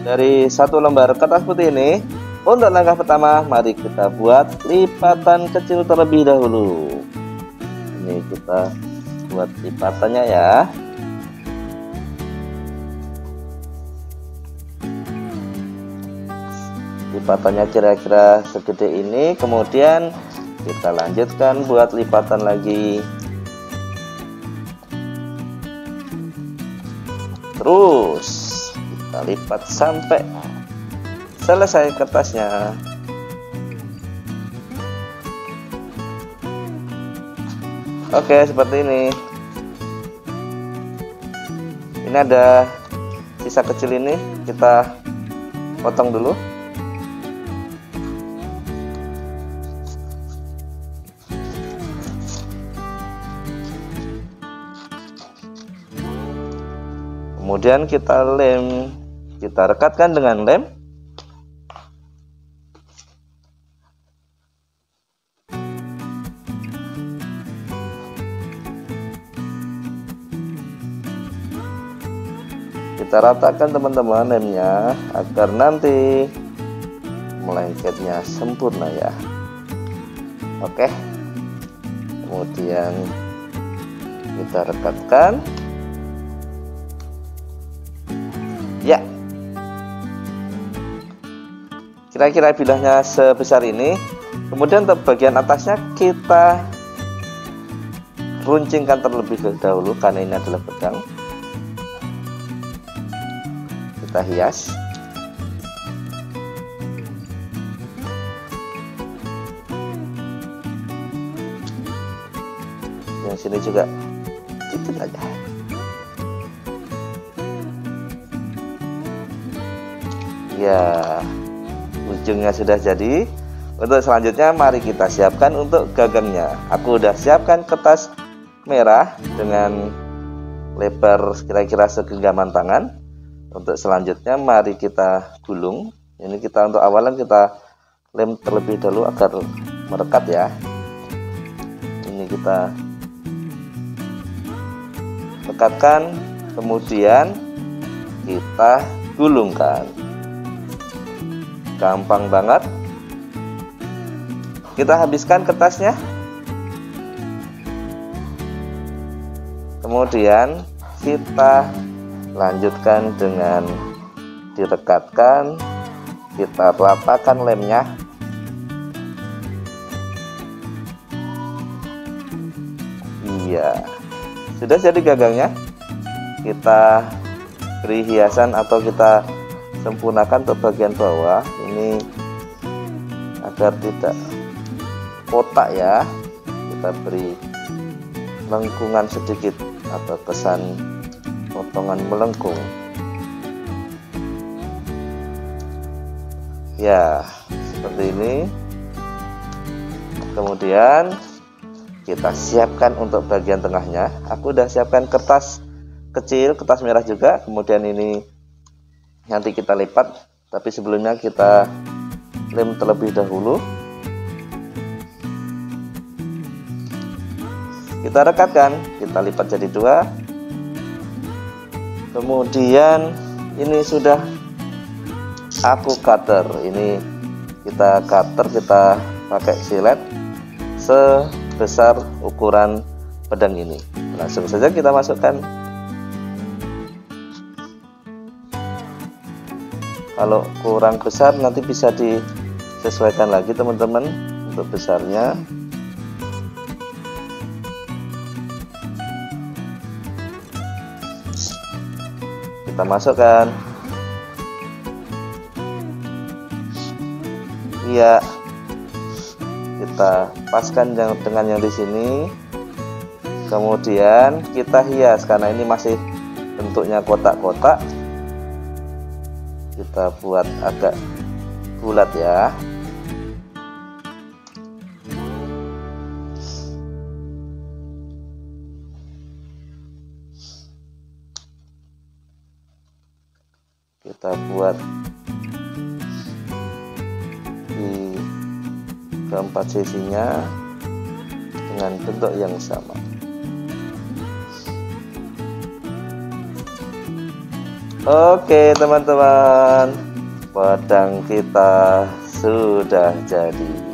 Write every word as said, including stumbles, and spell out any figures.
dari satu lembar kertas putih ini, untuk langkah pertama mari kita buat lipatan kecil terlebih dahulu. Ini kita buat lipatannya ya. Lipatannya kira-kira segede ini, kemudian kita lanjutkan buat lipatan lagi. Terus kita lipat sampai selesai kertasnya. Oke, seperti ini. Ini ada sisa kecil ini, kita potong dulu. Kemudian kita lem, kita rekatkan dengan lem. Kita ratakan teman-teman lemnya agar nanti melengketnya sempurna ya. Oke. Kemudian kita rekatkan. Ya, kira-kira bilahnya sebesar ini. Kemudian untuk bagian atasnya kita runcingkan terlebih dahulu karena ini adalah pedang. Kita hias. Yang sini juga sedikit aja. Ya, ujungnya sudah jadi. Untuk selanjutnya mari kita siapkan untuk gagangnya. Aku udah siapkan kertas merah dengan lebar kira-kira segenggaman tangan. Untuk selanjutnya mari kita gulung. Ini kita untuk awalan kita lem terlebih dahulu agar merekat ya. Ini kita rekatkan, kemudian kita gulungkan. Gampang banget. Kita habiskan kertasnya. Kemudian kita lanjutkan dengan direkatkan. Kita ratakan lemnya. Iya. Sudah jadi gagangnya. Kita beri hiasan atau kita sempurnakan untuk bagian bawah ini agar tidak kotak ya. Kita beri lengkungan sedikit atau kesan potongan melengkung ya, seperti ini. Kemudian kita siapkan untuk bagian tengahnya. Aku udah siapkan kertas kecil, kertas merah juga. Kemudian ini nanti kita lipat, tapi sebelumnya kita lem terlebih dahulu. Kita rekatkan, kita lipat jadi dua. Kemudian ini sudah aku cutter. Ini kita cutter, kita pakai silet sebesar ukuran pedang ini. Langsung saja kita masukkan. Kalau kurang besar nanti bisa disesuaikan lagi teman-teman untuk besarnya. Kita masukkan. Iya. Kita paskan dengan yang di sini. Kemudian kita hias karena ini masih bentuknya kotak-kotak. Kita buat agak bulat ya. Kita buat di keempat sisinya dengan bentuk yang sama. Oke teman-teman, pedang kita sudah jadi.